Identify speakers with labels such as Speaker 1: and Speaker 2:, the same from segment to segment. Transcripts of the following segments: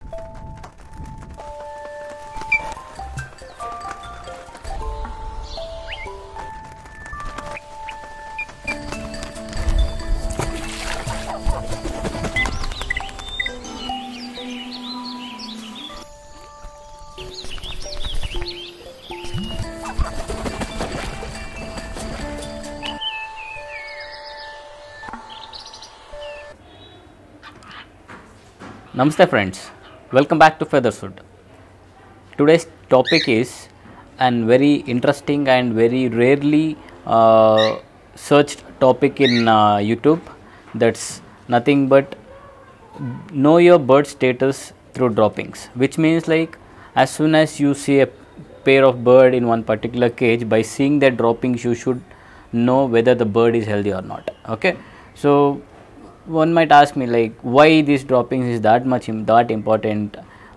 Speaker 1: Namaste friends, welcome back to Featherswood. Today's topic is an very interesting and very rarely searched topic in YouTube. That's nothing but know your bird status through droppings, which means like as soon as you see a pair of bird in one particular cage, by seeing their droppings you should know whether the bird is healthy or not. Okay, so one might ask me like why these droppings is that that important.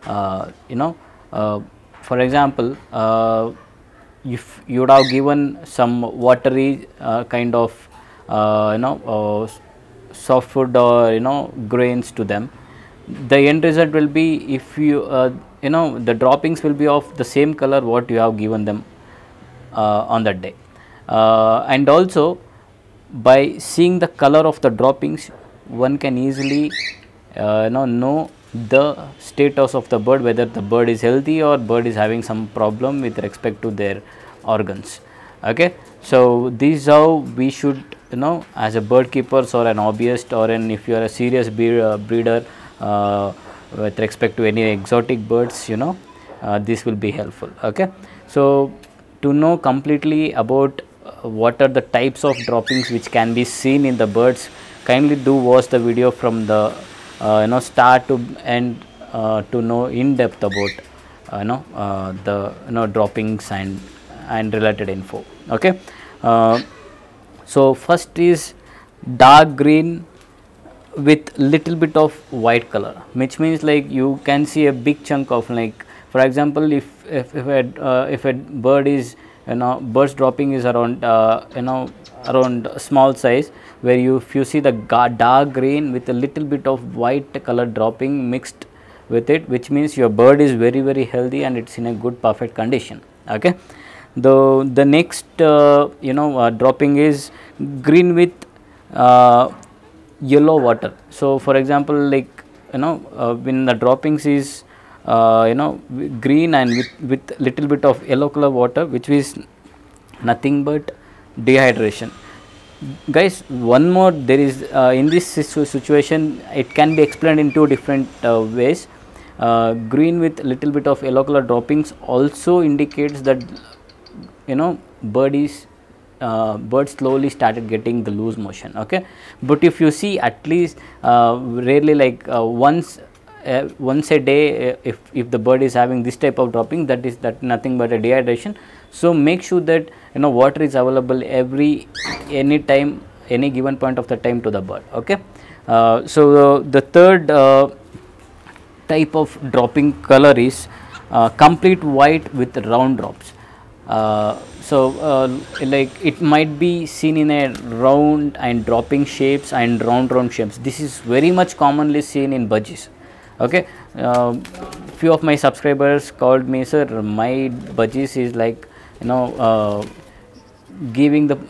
Speaker 1: For example, if you would have given some watery kind of soft food or grains to them, the end result will be, if you the droppings will be of the same color what you have given them on that day. And also by seeing the color of the droppings, one can easily know the status of the bird, whether the bird is healthy or bird is having some problem with respect to their organs. Okay, so this is how we should, as a bird keepers or an hobbyist, or if you are a serious breeder with respect to any exotic birds, this will be helpful. Okay, so to know completely about what are the types of droppings which can be seen in the birds, kindly do watch the video from the start to end to know in depth about the droppings and related info. Okay, so first is dark green with little bit of white color, which means like you can see a big chunk of, like for example, if a bird is bird's dropping is around around small size, where if you see the dark green with a little bit of white color dropping mixed with it, which means your bird is very healthy and it's in a good perfect condition. Okay, the next dropping is green with yellow water. So for example, like when the droppings is green and with little bit of yellow color water, which is nothing but dehydration. Guys, one more, there is in this situation it can be explained in two different ways. Green with little bit of yellow color droppings also indicates that bird slowly started getting the loose motion. Okay, but if you see at least rarely, like once a day, if the bird is having this type of dropping, that is nothing but a dehydration. So make sure that water is available any time, any given point of the time to the bird. Okay, so the third type of dropping color is complete white with round drops. Like it might be seen in a round and dropping shapes and round shapes. This is very much commonly seen in budgies. Okay, few of my subscribers called me, sir, my budgies is like giving the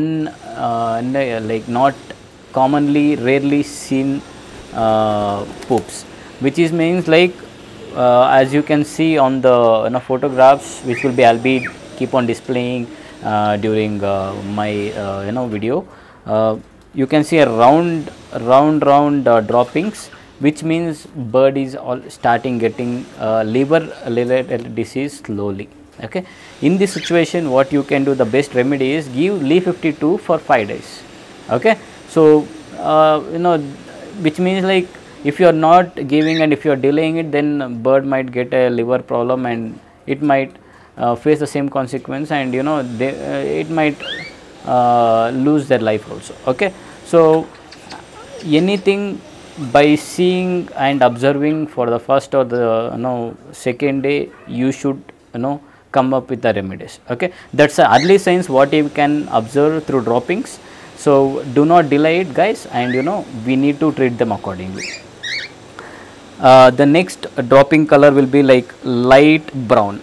Speaker 1: like not commonly, rarely seen poops, which is means like as you can see on the photographs, which will be, I'll be keep on displaying during my video. You can see a round droppings, which means bird is all starting getting liver related disease slowly. Okay, in this situation what you can do, the best remedy is give Li52 for 5 days. Okay, so which means like if you are not giving and if you are delaying it, then bird might get a liver problem and it might face the same consequence, and it might lose their life also. Okay, so anything by seeing and observing for the first or the second day, you should come up with the remedies. Okay, that's the early signs what you can observe through droppings. So do not delay it, guys, and we need to treat them accordingly. The next dropping color will be like light brown.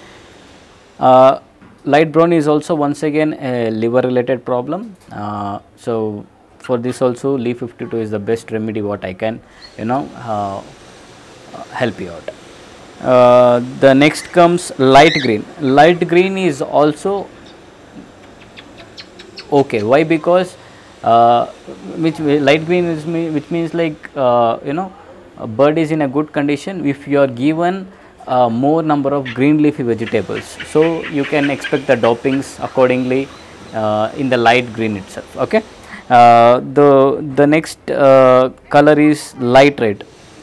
Speaker 1: Light brown is also once again a liver related problem. So for this also Leaf 52 is the best remedy what I can help you out. The next comes light green. Light green is also okay. Why? Because which light green is which means like a bird is in a good condition if you are given more number of green leafy vegetables. So you can expect the droppings accordingly in the light green itself. Okay. The next color is light red.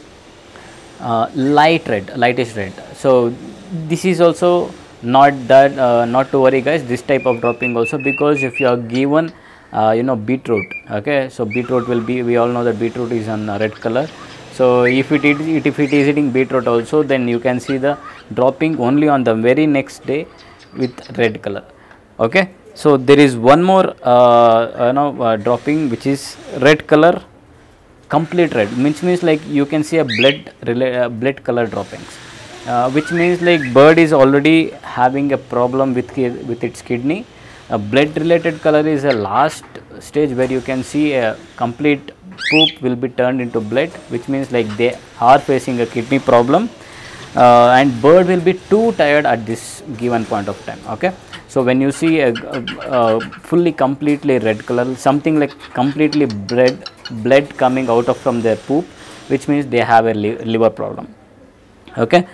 Speaker 1: Lightish red. So this is also not that not to worry guys, this type of dropping also, because if you are given beetroot, okay, so beetroot will be, we all know that beetroot is on red color. So if it is eating beetroot also, then you can see the dropping only on the very next day with red color. Okay. So there is one more dropping which is red color, complete red, which means like you can see a blood color droppings, which means like bird is already having a problem with its kidney. A blood related color is a last stage where you can see a complete poop will be turned into blood, which means like they are facing a kidney problem, and bird will be too tired at this given point of time. Okay. So when you see a fully completely red color, something like completely blood coming out of from their poop, which means they have a liver problem. Okay.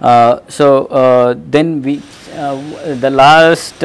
Speaker 1: Then we the last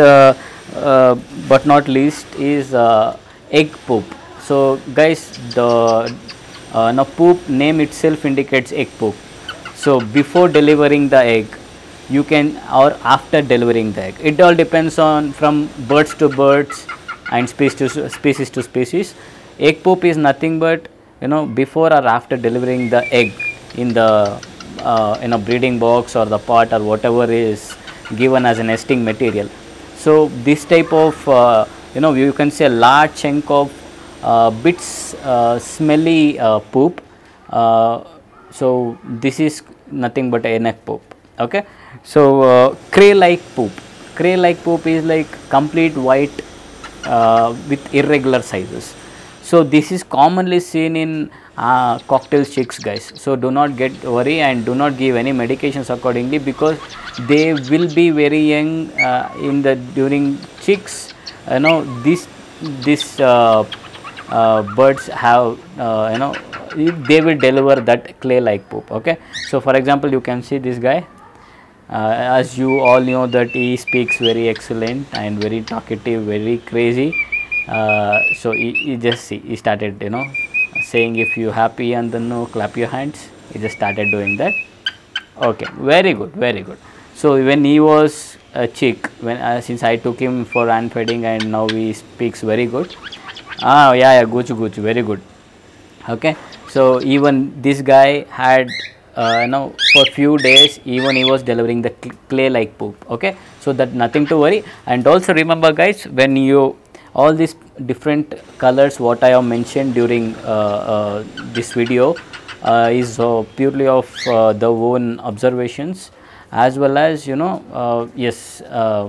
Speaker 1: but not least is egg poop. So guys, the now poop name itself indicates egg poop. So before delivering the egg, you can, or after delivering the egg, it all depends on from birds to birds and species to species. Egg poop is nothing but before or after delivering the egg in the breeding box or the pot or whatever is given as a nesting material. So this type of you can say a large chunk of bits smelly poop. So this is nothing but an egg poop. Okay. So cray like poop. Cray like poop is like complete white with irregular sizes. So this is commonly seen in cocktail chicks guys. So do not get worry and do not give any medications accordingly, because they will be very young during chicks. This birds have they will deliver that clay like poop. Okay. So for example, you can see this guy. As you all know that he speaks very excellent and very talkative, very crazy. So he just see, he started saying, if you happy and then no, clap your hands. He just started doing that. Okay, very good, very good. So when he was a chick, when since I took him for hand feeding, and now he speaks very good. Yeah, Gucci, very good. Okay. So even this guy had for few days even he was delivering the clay like poop. Okay. So that nothing to worry. And also remember guys, when you all these different colors what I have mentioned during this video is purely of the own observations, as well as yes,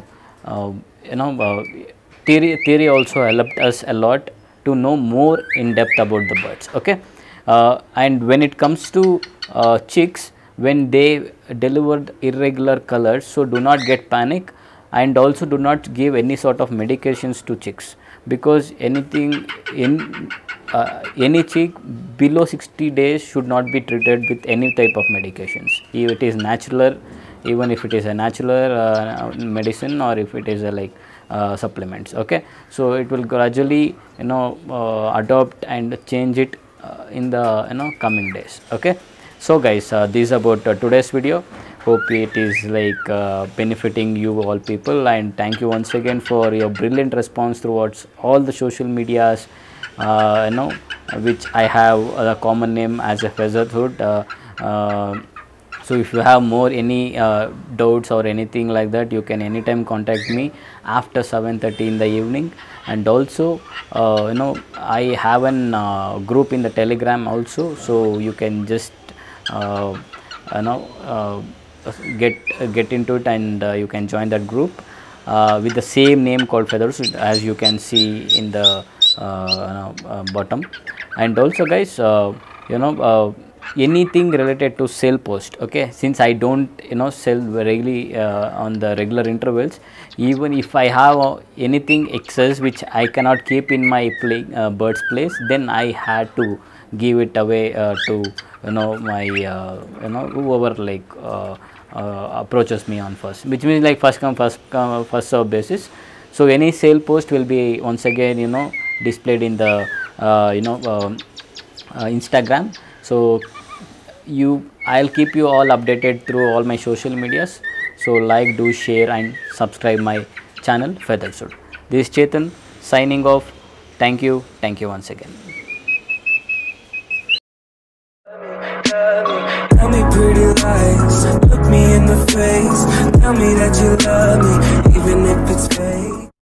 Speaker 1: theory also helped us a lot to know more in depth about the birds. Okay. And when it comes to chicks, when they delivered irregular colors, so do not get panic, and also do not give any sort of medications to chicks, because anything in any chick below 60 days should not be treated with any type of medications, if it is natural, even if it is a natural medicine, or if it is a like supplements. Okay. So it will gradually adopt and change it in the coming days. Okay. So guys, this is about today's video. Hope it is like benefiting you all people, and thank you once again for your brilliant response towards all the social medias which I have a common name as a Featherhood. So if you have more any doubts or anything like that, you can anytime contact me after 7:30 in the evening. And also I have an group in the Telegram also, so you can just you know get into it, and you can join that group with the same name called Featherswood, as you can see in the bottom. And also guys, anything related to sale post, okay, since I don't sell regularly on the regular intervals, even if I have anything excess which I cannot keep in my bird's place, then I had to give it away to my whoever like approaches me on first, which means like first come first serve basis. So any sale post will be once again displayed in the Instagram. So I'll keep you all updated through all my social medias. So like, do, share and subscribe my channel Featherswood. This is Chetan signing off. Thank you once again.
Speaker 2: Tell me pretty lies, look me in the face, tell me that you love me, even if it's fake.